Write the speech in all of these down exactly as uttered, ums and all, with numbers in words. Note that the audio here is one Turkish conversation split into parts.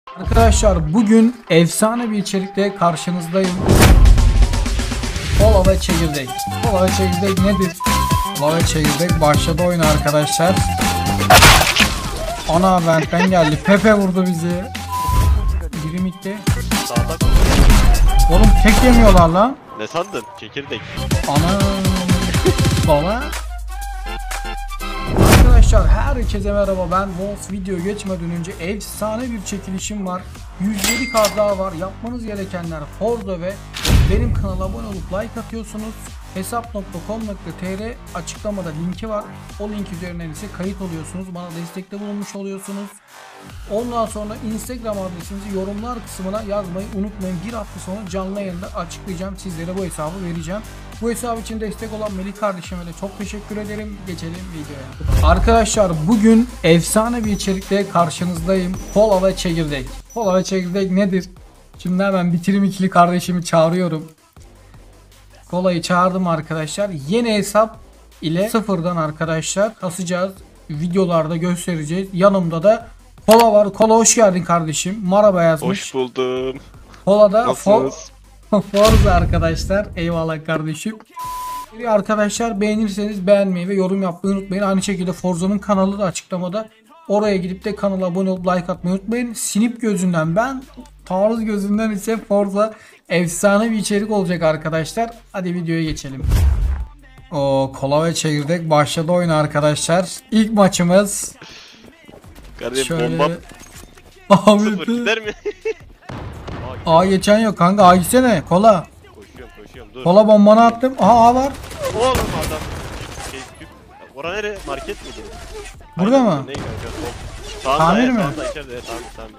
Arkadaşlar bugün efsane bir içerikle karşınızdayım. Kola ve çekirdek. Kola ve çekirdek nedir? Kola ve çekirdek başladı oyun arkadaşlar. Ana benden geldi. Pepe vurdu bizi. Biri bitti. Oğlum tek yemiyorlar lan. Ne sandın? Çekirdek. Ana. Kola. Arkadaşlar herkese merhaba, ben Wolf. Video geçmeden önce efsane bir çekilişim var. yüz yedi kart daha var. Yapmanız gerekenler Forza ve benim kanala abone olup like atıyorsunuz. hesap nokta com nokta tr açıklamada linki var. O link üzerinden ise kayıt oluyorsunuz. Bana destekte bulunmuş oluyorsunuz. Ondan sonra Instagram adresinizi yorumlar kısmına yazmayı unutmayın. Bir hafta sonra canlı yayında açıklayacağım. Sizlere bu hesabı vereceğim. Bu hesap için destek olan Melih kardeşime de çok teşekkür ederim. Geçelim videoya. Arkadaşlar bugün efsane bir içerikle karşınızdayım. Kola ve çekirdek. Kola ve çekirdek nedir? Şimdi hemen bitirim ikili kardeşimi çağırıyorum. Kolayı çağırdım arkadaşlar. Yeni hesap ile sıfırdan arkadaşlar kasacağız. Videolarda göstereceğiz. Yanımda da Kola var. Kola hoş geldin kardeşim. Merhaba yazmış. Hoş buldum. Kola da Nasılsınız? Forza arkadaşlar. Eyvallah kardeşim. Arkadaşlar beğenirseniz beğenmeyi ve yorum yapmayı unutmayın. Aynı şekilde Forza'nın kanalı da açıklamada. Oraya gidip de kanala abone olup like atmayı unutmayın. Sinip gözünden ben, taarruz gözünden ise Forza efsane bir içerik olacak arkadaşlar. Hadi videoya geçelim. O Kola ve çekirdek başladı oyun arkadaşlar. İlk maçımız. Kardeşim Şöyle... bombam sıfır Abi gider mi? A geçen yok kanka, A gitsene Kola. Koşuyorum koşuyorum dur. Kola bombanı attım. Aha A var. Oğlum adam. Şey, Ora nere? Market miydi? Burada Aynen, mı? Ne kanka? Sağında, Tamir evet, mi? Sağında içeride evet, tamir tamir.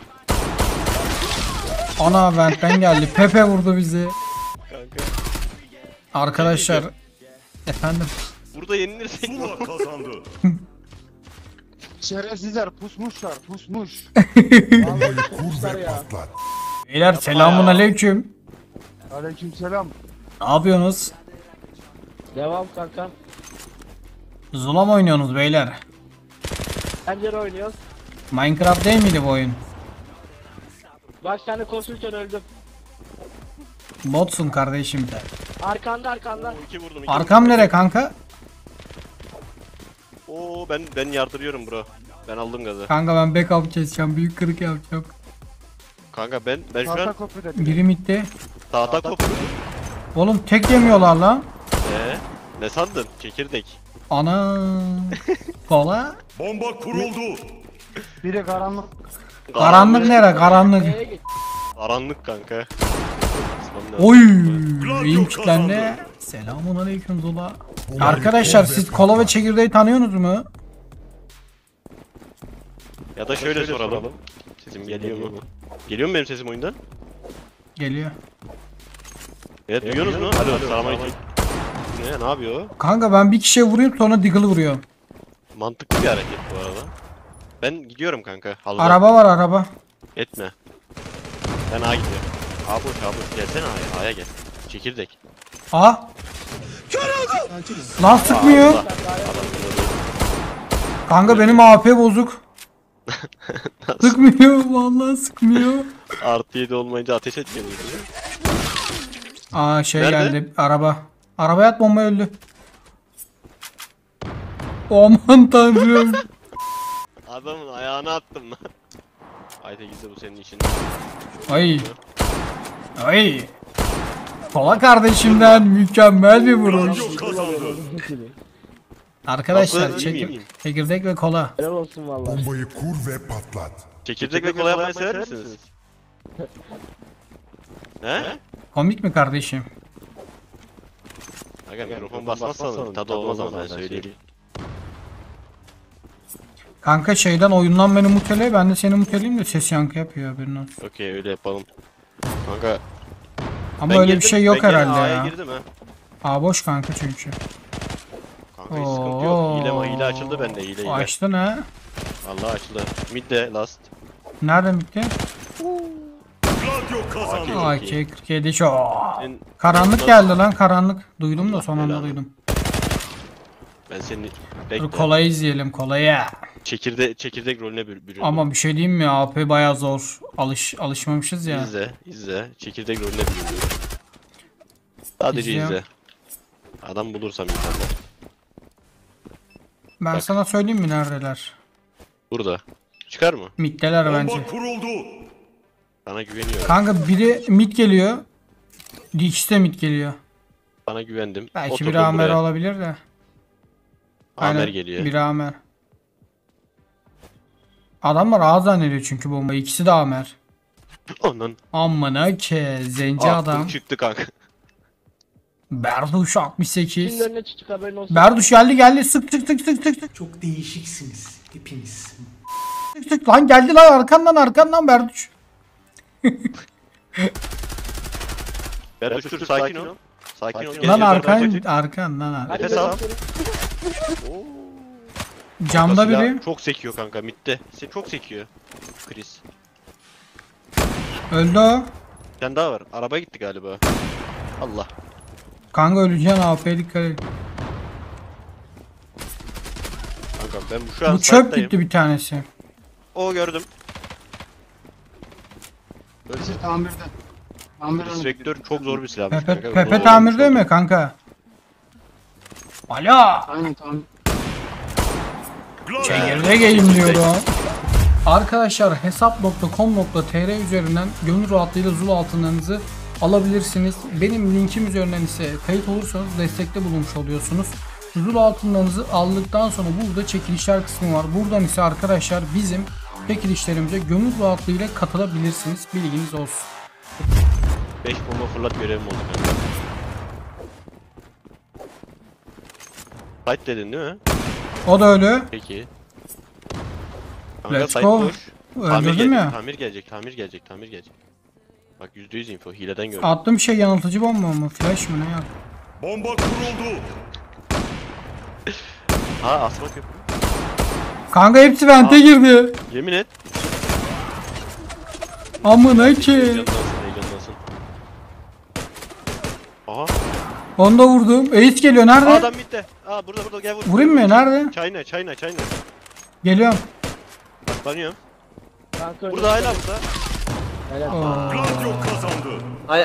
Ana benden geldi. Pepe vurdu bizi. Kanka. Arkadaşlar. Efendim. Burada yenilirsek ne olur? Kazandı. Şerefsizler pusmuşlar, pusmuş. Vallahi pusmuşlar ya. Beyler selamun aleyküm. Aleykümselam. Ne yapıyorsunuz? Devam kanka. Zula mı oynuyorsunuz beyler? Pencere oynuyoruz. Minecraft değil miydi bu oyun? Baş tane koşurken öldüm. Botsun kardeşim de. Arkanda arkanda. İki vurdum. Iki Arkam vurdum. nere kanka? Oo ben ben yardırıyorum bro. Ben aldım gazı. Kanka ben backup keseceğim. Büyük kırık yapacağım. Kanka ben ben şu Tahta an kopya dedi. Biri midde. tahta koptum. Oğlum tek yemiyorlar lan. Ee, ne sandın? Çekirdek. Ana. Kola. Bomba kuruldu. Biri karanlık. Karanlık nere? Karanlık. Neye git? Karanlık kanka. Oy. İyiyim kitlendi. Selamun aleyküm Zula. Arkadaşlar siz kola ve çekirdeği tanıyorsunuz mu? Ya da şöyle soralım. Sesim geliyor mu? Geliyor mu benim sesim oyundan? Geliyor. Evet duyuyorsunuz mu? Alo selamünaleyküm. Ne ne yapıyor o? Kanka ben bir kişiye vuruyorum sonra Deagle vuruyor. Mantıklı bir hareket bu arada. Ben gidiyorum kanka. Halıda. Araba var araba. Etme. Ben A gidiyorum. A boş A boş. Gelsene A'ya. A'ya gel. Çekirdek. A. Lan sıkmıyor. Allah. Kanka benim A P bozuk. Sıkmıyor vallahi sıkmıyor. Artı yedi olmayınca ateş etmiyor. Aa şey Nerede? geldi araba. Arabaya at, bomba öldü. Aman tanrım. Adamın ayağına attım lan. Ayte gizli bu senin için. Ay. Ay. Kola kardeşimden mükemmel bir vuruş. Radyo kazandı. Arkadaşlar Nasıl, iyi çekir, miyim? çekirdek ve kola. Helal olsun vallahi. Bombayı kur ve patlat. Çekirdek ve kola yapmayı sever misiniz? He? Komik mi kardeşim? Aga mikrofon basmazsan tadı olmaz ama ben söyleyeyim. Kanka şeyden oyundan beni mutele, ben de seni muteleyim de ses yankı yapıyor haberin olsun. Okey öyle yapalım. Kanka Ama ben öyle girdim, bir şey yok ben gene herhalde A'ya ya. girdim ha. Aa boş kanka çünkü. Kanka hiç sıkıntı yok. Hile, hile açıldı bende hile hile. Açtın ha. Allah açıldı. Mid de last. Nerede bitti? Radyo kazandı. A K kırk yedi şu. Sen- Karanlık geldi lan karanlık. Duydum da Allah son anda belanı. duydum. Ben seni Dur bekle. kolayı izleyelim kolayı. Çekirde çekirdek rolüne bür büründüm. Ama bir şey diyeyim mi? A P bayağı zor. Alış alışmamışız ya. İzle, izle. Çekirdek rolüne büründüm. Sadece İzliyorum. izle. Adam bulursam insanlar. Ben Bak. sana söyleyeyim mi neredeler? Burada. Çıkar mı? Middeler bence. Bomba kuruldu. Sana güveniyorum. Kanka biri mid geliyor. İkisi de mid geliyor. Sana güvendim. Belki Oturdum bir Amer buraya. olabilir de. Amer geliyor. Bir Amer. Adamlar ağız zannediyor çünkü bomba. İkisi de Amer. Onun. Amına ke zenci Aklım adam. çıktı kanka. Berduş altmış Şimdi sekiz. önüne çık haberin olsun. Berduş geldi geldi sık sık sık sık sık sık. Çok değişiksiniz hepiniz. Sık sık lan geldi lan arkandan arkandan Berduş. Berduş dur sakin ol. Sakin ol. Lan Gel, gel, arkan gel. arkan lan arkan. Hadi Nefes al. bakalım. Camda Silah biri Çok sekiyor kanka midde. Se çok sekiyor. Chris. öldü o. Bir tane daha var. Araba gitti galiba. Allah. Kanka öleceksin A P'ye dikkat et. Kanka ben bu şu an Bu çöp site'dayım. gitti bir tanesi. O gördüm. Birisi tamirde. Tamir Chris hanım. Vektör çok zor bir silahmış Pepe, kanka. Pepe Bunu tamirde öğrenmiş mi kanka? Alo. Aynen tamir. Çekirdek diyorum. Arkadaşlar hesap nokta com nokta tr üzerinden gönül rahatlığıyla Zul altınlarınızı alabilirsiniz. Benim linkim üzerinden ise kayıt olursanız destekte bulunmuş oluyorsunuz. Zul altınlarınızı aldıktan sonra burada çekilişler kısmı var. Buradan ise arkadaşlar bizim çekilişlerimize gönül rahatlığıyla katılabilirsiniz. Bilginiz olsun. beş bomba fırlat görevim oldu kanka. Fight dedin değil mi? O da öyle. Peki. Kanka Let's site go. boş. Tamir Öldürdüm gelecek, ya. tamir gelecek, tamir gelecek, tamir gelecek. Bak yüzde yüz info, hileden gördüm. Attığım şey yanıltıcı bomba mı? Flash mı ne ya? Bomba kuruldu. Ha asma köprü. Kanka hepsi vente girdi. Yemin et. Amına ki. Heyecanlansın, heyecanlansın. Aha. Onu da vurdum. Ace geliyor. Aa, Nerede? adam bitti. Aa burada burada gel vur. Vurayım mı? Nerede? China, China, China. Geliyorum. Saklanıyorum. Kanka önüne Burada hala çık. burada. Helal. Gladio kazandı.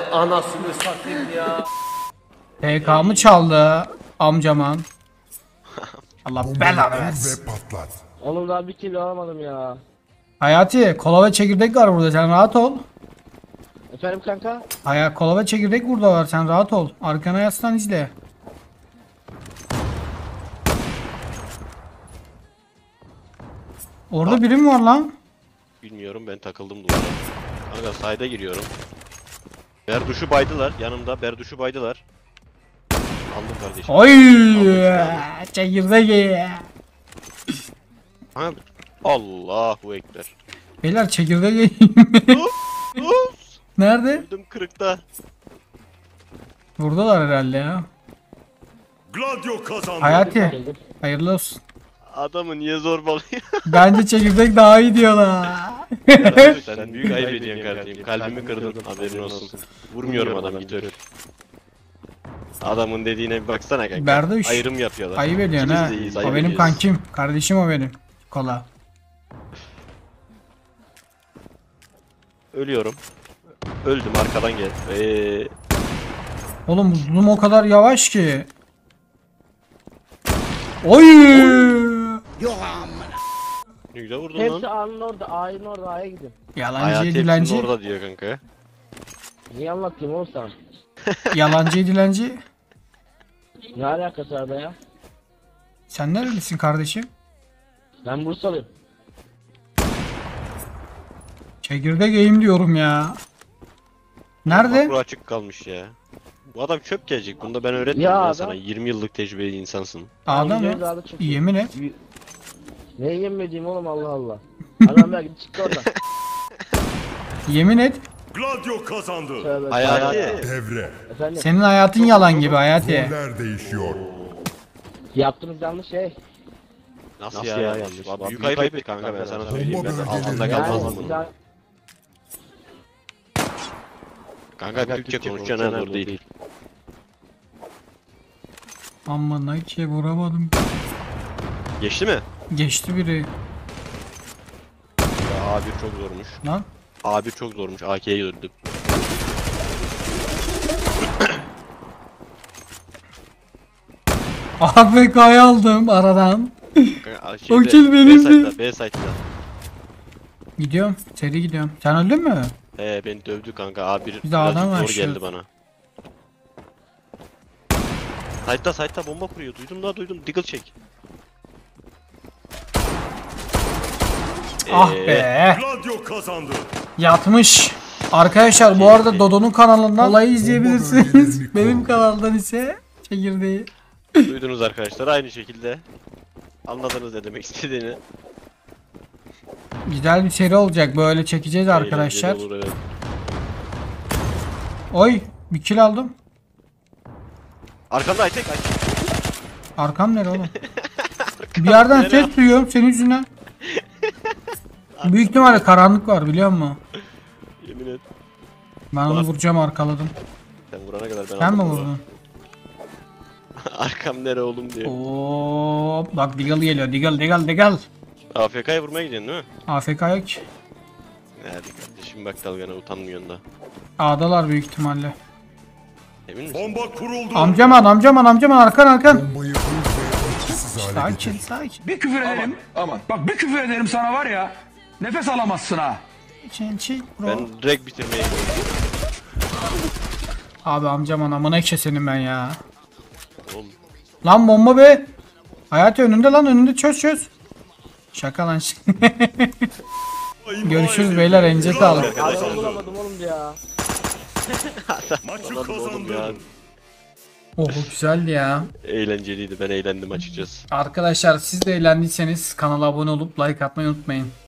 T K'mı çaldı amcaman. Allah belanı Bombayı kur versin. ve patlat. Oğlum daha bir kill alamadım ya. Hayati kola ve çekirdek var burada, sen rahat ol. Efendim kanka? Haya kola ve çekirdek burada var, sen rahat ol. Arkana yaslan izle. Orada biri mi var lan? Bilmiyorum ben takıldım duvara. Kanka sayda giriyorum. Berduş'u baydılar yanımda. Berduş'u baydılar. Aldım kardeşim. Oy! Çekirdek ye. Ha, Allahu Ekber. Beyler çekirdek ye. Uf, Nerede? öldüm kırıkta. Buradalar herhalde ya. Gladio kazandı. Hayati hayırlı olsun. Adamı niye zorbalıyor? Bence çekirdek daha iyi diyorlar. Sen büyük ayıp ediyorsun kardeşim. Kalbimi kırdın haberin olsun. Vurmuyorum adam git öl. Adamın dediğine bir baksana kanka. Berduş. Ayrım yapıyorlar. Ayıp ediyorsun İkimiz ha. de iyiyiz, O ayıp benim ediyoruz. kankim. Kardeşim o benim. Kola. Ölüyorum. Öldüm arkadan gel. Eee Oğlum zoom o kadar yavaş ki. Oy! ne güzel vurdun Hepsi lan. A'nın orada, A'nın orada, A'ya gidin. Yalancı Hayat hepsinin dilenci. orada diyor kanka. Niye anlatayım oğlum sana? Yalancı dilenci. Ne alakası var be ya? Sen nerelisin kardeşim? Ben Bursalıyım. Çekirdek eğim diyorum ya. Nerede? Makro açık kalmış ya. Bu adam çöp gelecek. Bunu da ben öğretmedim Ya ya, adam- sana. yirmi yıllık tecrübeli insansın. Ağda Ben mı? videoyu daha da çekeyim. Yemin et. Ne yemediğim oğlum Allah Allah. Adam belki çıktı oradan. Yemin et. Gladio kazandı. Tövbe. Hayati. Devre. Efendim Senin hayatın yalan gibi Hayati. Roller değişiyor. yaptığınız yanlış şey. Nasıl, Nasıl ya, ya yanlış? yanlış? Abi, büyük Büyük ayıp ayıp ettik kanka ben sana Bomba söyleyeyim. Ben de bölgeleri- altında Yani kalmazdım bunu. güzel- Kanka Türkçe konuşacaksın ha, zor değil. Aman ki vuramadım. Geçti mi? Geçti biri. Ya A bir çok zormuş. Lan. A bir çok zormuş. A K'ye döndüm. A F K'yı aldım aradan. Şeyde, O kill B benimdi. site'da, B site'da. Gidiyorum. Seri gidiyorum. Sen öldün mü? He beni dövdü kanka. A bir Bir de adam birazcık var zor şu. geldi bana. Site'da site'da bomba kuruyor. Duydum da duydum. Deagle çek. Ah Ee, be. Gladio kazandı. Yatmış. Arkadaşlar bu arada Dodo'nun kanalından olayı izleyebilirsiniz. Benim kanaldan ise çekirdeği. Duydunuz arkadaşlar. Aynı şekilde. Anladınız ne demek istediğini. Güzel bir seri olacak. Böyle çekeceğiz arkadaşlar. Eğlenceli olur, evet. Oy bir kill aldım. Arkamda Aytek Aytek. Arkam nere oğlum? Bir yerden Nereye? ses duyuyorum senin yüzünden. Büyük ihtimalle karanlık var biliyor musun? Yemin et. Ben onu vuracağım arkaladım. Sen vurana kadar ben Sen mi aldım bunu. vurdun? Arkam nere oğlum diyor. Oo, bak Deagle geliyor. Deagle Deagle Deagle. A F K'ya vurmaya gidiyorsun değil mi? A F K yok ki. Hadi kardeşim bak dalgana utanmıyorsun da. A'dalar büyük ihtimalle. Emin misin? Bomba kuruldu. Amcaman amcaman amcaman arkan arkan. Bombayı bul ve etkisiz hale Sakin getir. sakin. Bir küfür ederim. Aman. Bak bir küfür ederim sana var ya. Nefes alamazsın ha. Çin çin bro. Ben direkt bitirmeye gidiyorum. Abi amcaman amına ekşe senin ben ya. Oğlum. Lan bomba be. Hayati önünde lan önünde çöz çöz. Şaka lan. Görüşürüz beyler elinize sağlık. Adam bulamadım oğlum ya. Maçı Anladım oğlum ya. kazandı. Oh güzeldi ya. Eğlenceliydi, ben eğlendim açıkçası. Arkadaşlar siz de eğlendiyseniz kanala abone olup like atmayı unutmayın.